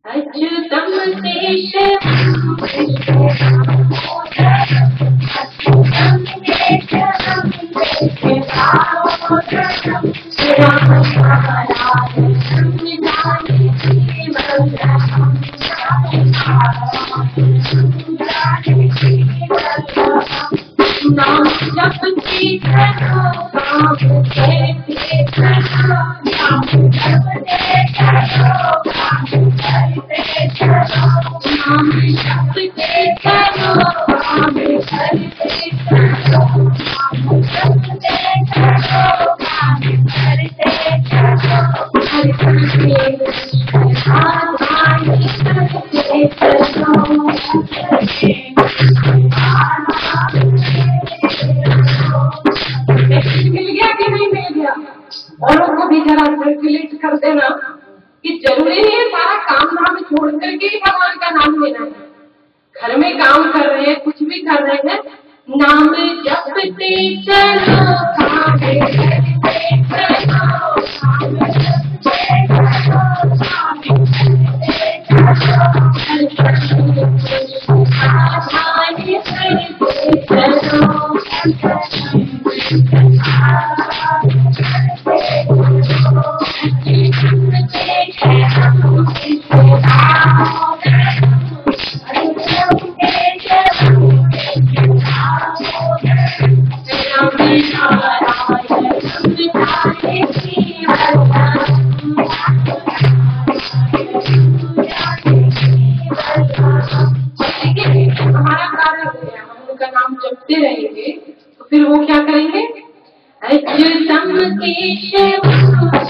अच्युतं केशवं औरों को भी जरा सर्कुलेट कर देना कि जरूरी नहीं है सारा काम धाम छोड़ करके ही भगवान का नाम लेना है। घर में काम कर रहे हैं, कुछ भी कर रहे हैं, नाम जपते चलो हमारा कार्य हो गया, हम उनका नाम जपते रहेंगे तो फिर वो क्या करेंगे? अच्युतं केशवं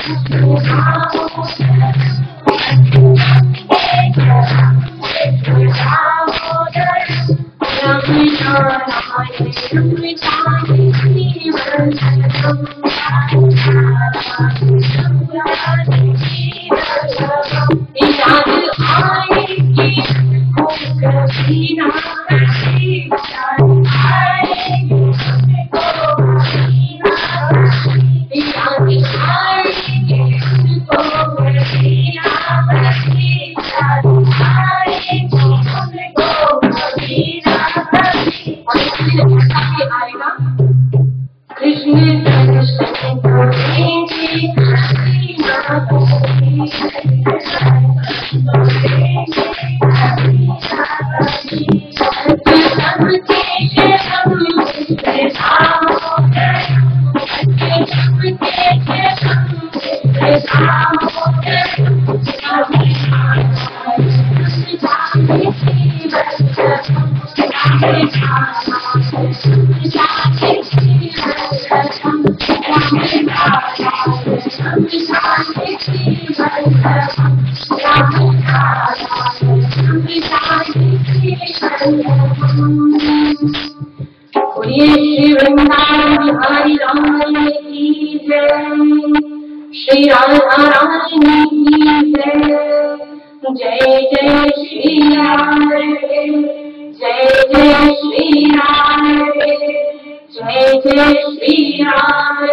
श्री वृंदावन बिहारी राम की जय, श्री राधा रानी की जय, जय जय श्री राम, जय जय श्री राम, जय जय श्री राम।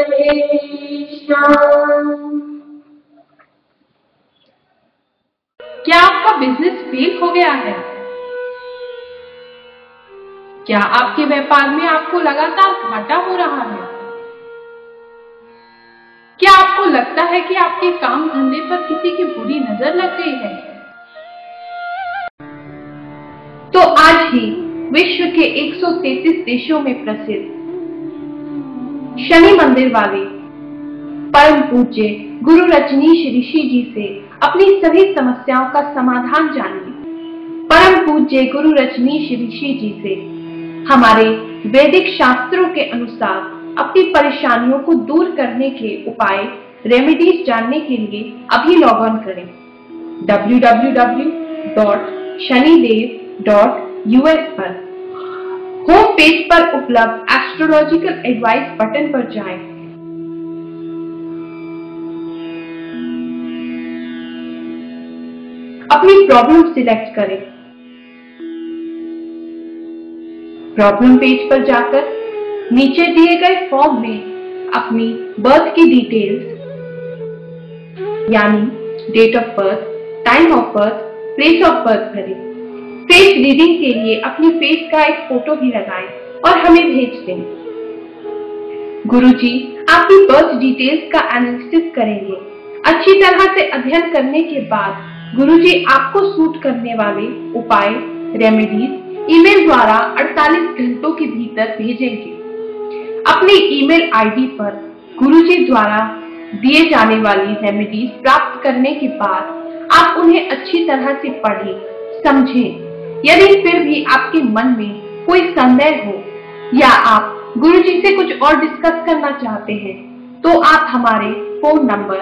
क्या आपका बिजनेस फेल हो गया है? क्या आपके व्यापार में आपको लगातार घाटा हो रहा है? क्या आपको लगता है कि आपके काम धंधे पर किसी की बुरी नजर लग गई है? तो आज ही विश्व के 133 देशों में प्रसिद्ध शनि मंदिर वाले परम पूज्य गुरु रजनीश ऋषि जी से अपनी सभी समस्याओं का समाधान जानिए। परम पूज्य गुरु रजनीश ऋषि जी से हमारे वैदिक शास्त्रों के अनुसार अपनी परेशानियों को दूर करने के उपाय रेमेडीज जानने के लिए अभी लॉग ऑन करें www.shanidev.us पर। होम पेज पर उपलब्ध एस्ट्रोलॉजिकल एडवाइस बटन पर जाएं। अपनी प्रॉब्लम सिलेक्ट करें। प्रॉब्लम पेज पर जाकर नीचे दिए गए फॉर्म में अपनी बर्थ की डिटेल्स यानी date of birth, time of birth, place of birth भरें। फेस रीडिंग के लिए अपनी फेस का एक फोटो भी लगाएं और हमें भेज दें। गुरुजी आपकी बर्थ डिटेल्स का एनालिसिस करेंगे। अच्छी तरह से अध्ययन करने के बाद गुरुजी आपको सूट करने वाले उपाय रेमेडीज ईमेल द्वारा 48 घंटों के भीतर भेजेंगे। अपने ईमेल आईडी पर गुरुजी द्वारा दिए जाने वाली रेमेडीज प्राप्त करने के बाद आप उन्हें अच्छी तरह से पढ़ें, समझें। यदि फिर भी आपके मन में कोई संदेह हो या आप गुरुजी से कुछ और डिस्कस करना चाहते हैं तो आप हमारे फोन नंबर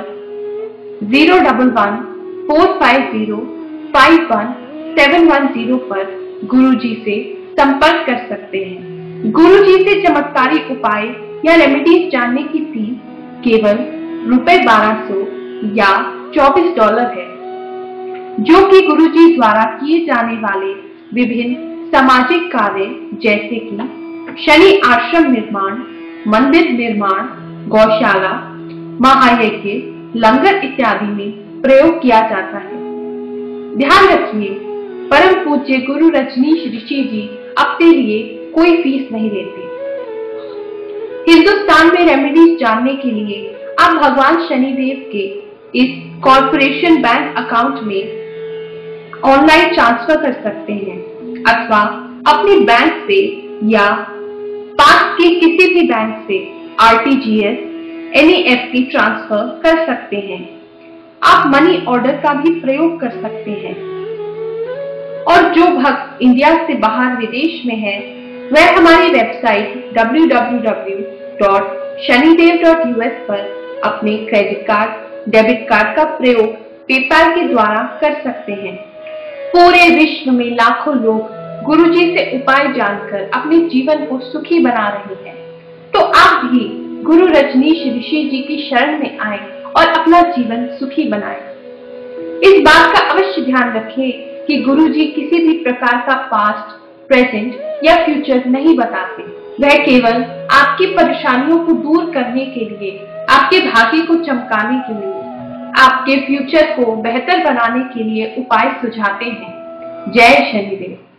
011-450-51710 पर गुरुजी से संपर्क कर सकते हैं। गुरुजी से चमत्कारी उपाय या रेमेडीज जानने की फीस केवल ₹1200 या $24 है, जो कि गुरुजी द्वारा किए जाने वाले विभिन्न सामाजिक कार्य जैसे कि शनि आश्रम निर्माण, मंदिर निर्माण, गौशाला, महायज्ञ, लंगर इत्यादि में प्रयोग किया जाता है। ध्यान रखिए, परम पूज्य गुरु रजनीश ऋषि जी अपने लिए कोई फीस नहीं लेते। हिंदुस्तान में रेमेडीज जानने के लिए आप भगवान शनिदेव के इस कॉर्पोरेशन बैंक अकाउंट में ऑनलाइन ट्रांसफर कर सकते हैं अथवा अपने बैंक से या पास के किसी भी बैंक से RTGS, NEFT ट्रांसफर कर सकते हैं। आप मनी ऑर्डर का भी प्रयोग कर सकते हैं। और जो भक्त इंडिया से बाहर विदेश में है वह हमारी वेबसाइट www.shanidev.us पर अपने क्रेडिट कार्ड, डेबिट कार्ड का प्रयोग पेपैल के द्वारा कर सकते हैं। पूरे विश्व में लाखों लोग गुरुजी से उपाय जानकर अपने जीवन को सुखी बना रहे हैं, तो आप भी गुरु रजनीश ऋषि जी की शरण में आए और अपना जीवन सुखी बनाएं। इस बात का अवश्य ध्यान रखें कि गुरुजी किसी भी प्रकार का पास्ट, प्रेजेंट या फ्यूचर नहीं बताते। वह केवल आपकी परेशानियों को दूर करने के लिए, आपके भाग्य को चमकाने के लिए, आपके फ्यूचर को बेहतर बनाने के लिए उपाय सुझाते हैं। जय शनिदेव।